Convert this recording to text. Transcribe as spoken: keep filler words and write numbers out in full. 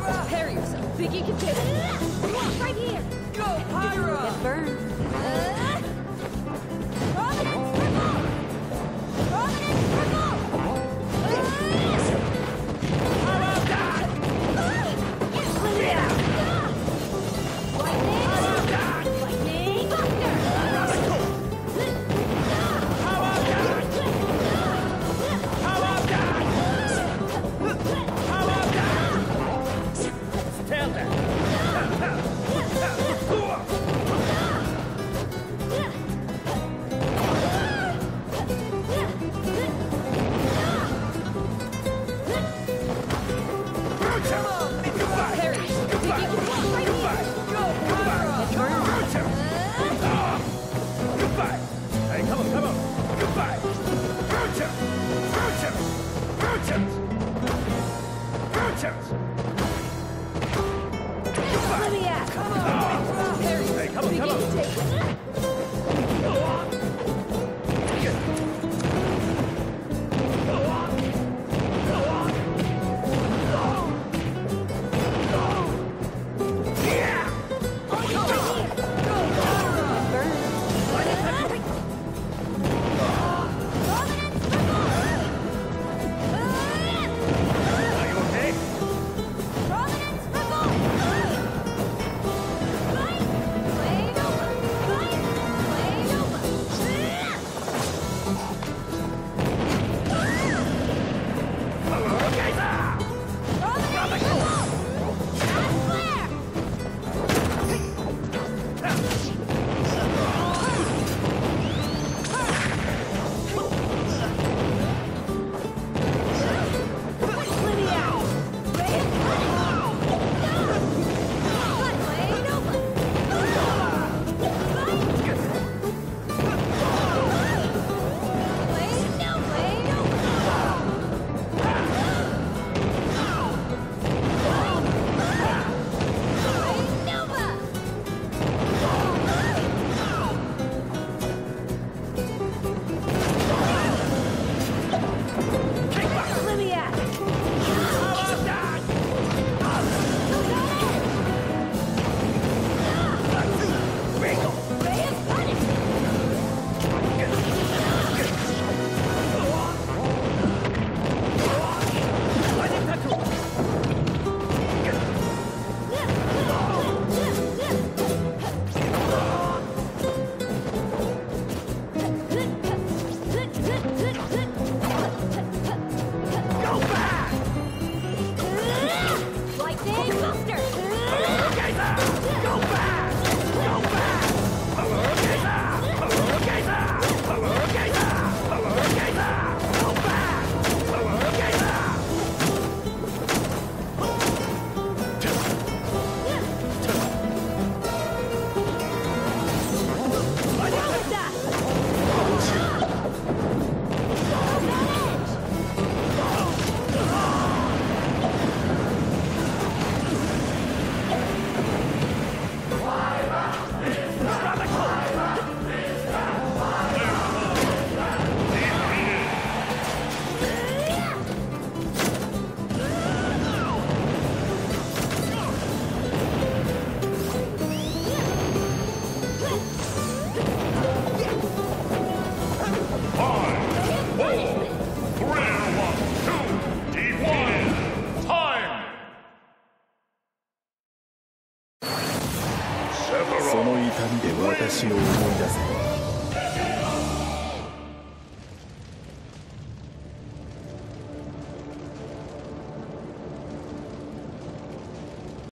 Prepare yourself. Think you can take it? Right here. Go, Pyra! Get burned. Uh, Prominence purple! Prominence purple! How about that? Yeah! Lightning! How about that? Lightning Buster! How about that? How about that? How about that? Tell that! Sephiroth. その痛みで私を思い出せ。